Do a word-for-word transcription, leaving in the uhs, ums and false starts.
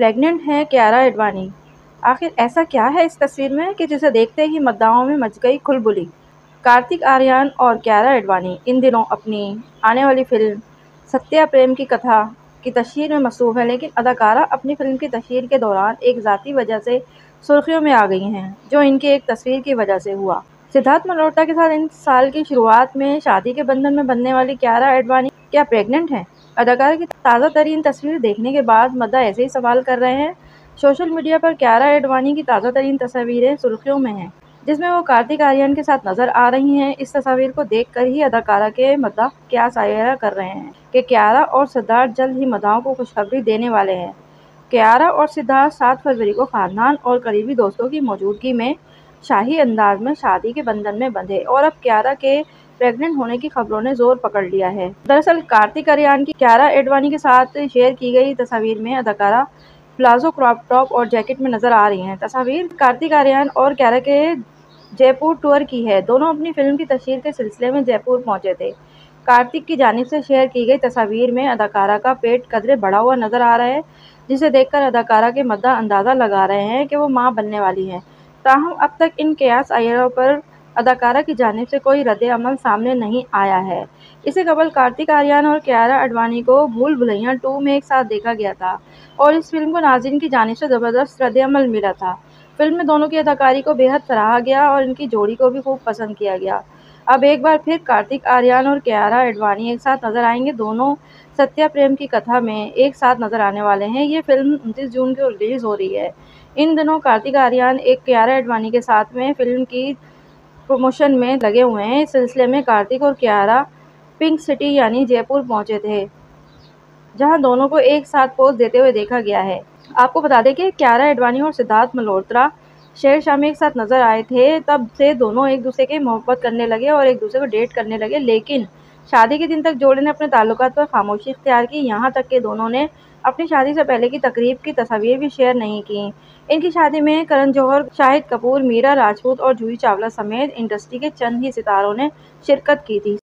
Pregnant हैं कियारा एडवाणी। आखिर ऐसा क्या है इस तस्वीर में कि जिसे देखते ही मद्दाहों में मच गई खुलबुली। कार्तिक आर्यन और कियारा एडवाणी इन दिनों अपनी आने वाली फिल्म सत्या प्रेम की कथा की तशहीर में मसरूफ़ है, लेकिन अदाकारा अपनी फिल्म की तशहीर के दौरान एक ज़ाती वजह से सुर्खियों में आ गई हैं, जो इनकी एक तस्वीर की वजह से हुआ। सिद्धार्थ मल्होत्रा के साथ इन साल की शुरुआत में शादी के बंधन में बंधने वाली कियारा एडवाणी क्या प्रेग्नेंट हैं? अदाकारा की ताज़ा तरीन तस्वीर देखने के बाद मद्दाह ऐसे ही सवाल कर रहे हैं। सोशल मीडिया पर कियारा एडवाणी की ताज़ा तरीन तस्वीरें सुर्खियों में हैं, जिसमें वो कार्तिक आर्यन के साथ नजर आ रही हैं। इस तस्वीर को देखकर ही अदाकारा के मद्दाह क्या सायरा कर रहे हैं कि कियारा और सिद्धार्थ जल्द ही मद्दाहों को खुशखबरी देने वाले हैं। कियारा और सिद्धार्थ सात फरवरी को खानदान और करीबी दोस्तों की मौजूदगी में शाही अंदाज में शादी के बंधन में बंधे और अब कियारा के प्रेग्नेंट होने की खबरों ने जोर पकड़ लिया है। दरअसल कार्तिक आर्यन की कियारा एडवाणी के साथ शेयर की गई तस्वीर में अदाकारा प्लाजो, क्रॉप टॉप और जैकेट में नजर आ रही हैं। तस्वीर कार्तिक आर्यन और कियारा के जयपुर टूर की है। दोनों अपनी फिल्म की तशहीर के सिलसिले में जयपुर पहुंचे थे। कार्तिक की जानिब से शेयर की गई तस्वीर में अदाकारा का पेट कदरे बढ़ा हुआ नजर आ रहा है, जिसे देखकर अदाकारा के मद्दाह अंदाजा लगा रहे हैं कि वो मां बनने वाली हैं। ताहम अब तक इन कयास आयरों पर अदाकारा की जानिब से कोई रद्द-ए-अमल सामने नहीं आया है। इससे कबल कार्तिक आर्यन और कियारा एडवाणी को भूल भुलैया टू में एक साथ देखा गया था और इस फिल्म को नाज़रीन की जानिब से ज़बरदस्त रद्द-ए-अमल मिला था। फिल्म में दोनों की अदाकारी को बेहद सराहा गया और इनकी जोड़ी को भी खूब पसंद किया गया। अब एक बार फिर कार्तिक आर्यन और कियारा एडवाणी एक साथ नजर आएंगे। दोनों सत्या प्रेम की कथा में एक साथ नजर आने वाले हैं। ये फिल्म उनतीस जून को रिलीज हो रही है। इन दिनों कार्तिक आर्यन एक कियारा एडवाणी के साथ में फिल्म की प्रमोशन में लगे हुए हैं। इस सिलसिले में कार्तिक और कियारा पिंक सिटी यानी जयपुर पहुंचे थे, जहां दोनों को एक साथ पोज देते हुए देखा गया है। आपको बता दें कि कियारा एडवाणी और सिद्धार्थ मल्होत्रा शेरशाह में एक साथ नजर आए थे। तब से दोनों एक दूसरे के मोहब्बत करने लगे और एक दूसरे को डेट करने लगे, लेकिन शादी के दिन तक जोड़े ने अपने ताल्लुकात पर खामोशी इख्तियार की। यहाँ तक कि दोनों ने अपनी शादी से पहले की तकरीब की तस्वीर भी शेयर नहीं की। इनकी शादी में करण जौहर, शाहिद कपूर, मीरा राजपूत और जूही चावला समेत इंडस्ट्री के चंद ही सितारों ने शिरकत की थी।